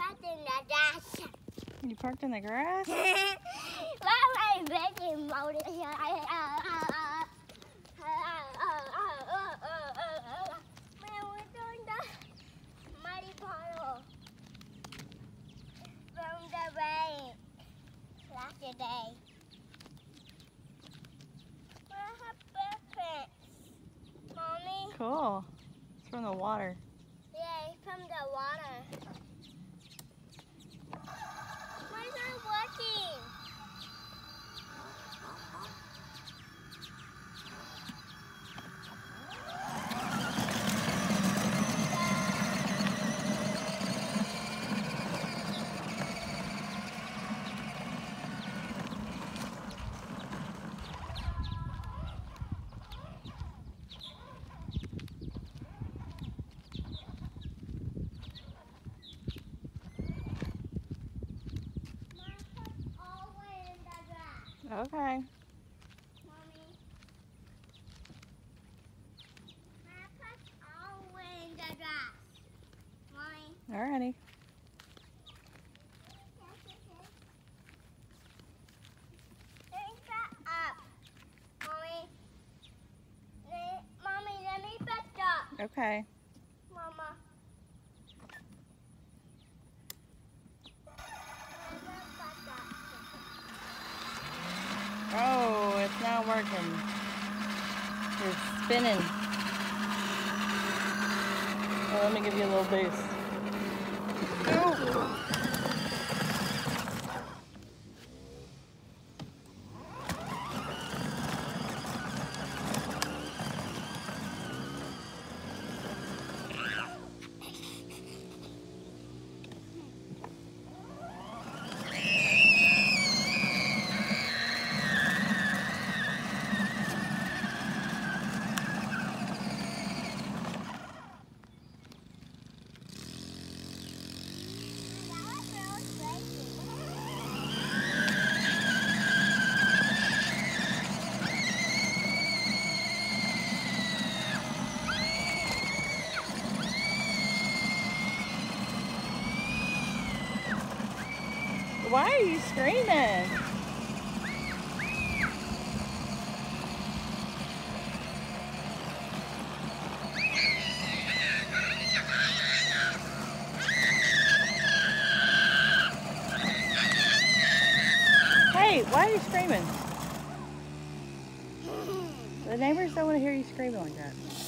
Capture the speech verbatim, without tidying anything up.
parked in the grass. You parked in the grass? Why am I making motor here? Man, we're doing the muddy puddle from the rain last day. Where are footprints, Mommy? Cool. It's from the water. Yeah, it's from the water. Why is it working? Okay. Mommy. I put all the way in the grass. Mommy. Alrighty. Take that up. Mommy. Let, Mommy, let me put that. Okay. Mama. Oh, it's not working. It's spinning. Oh, let me give you a little boost. Oh. Why are you screaming? Hey, why are you screaming? The neighbors don't want to hear you screaming like that.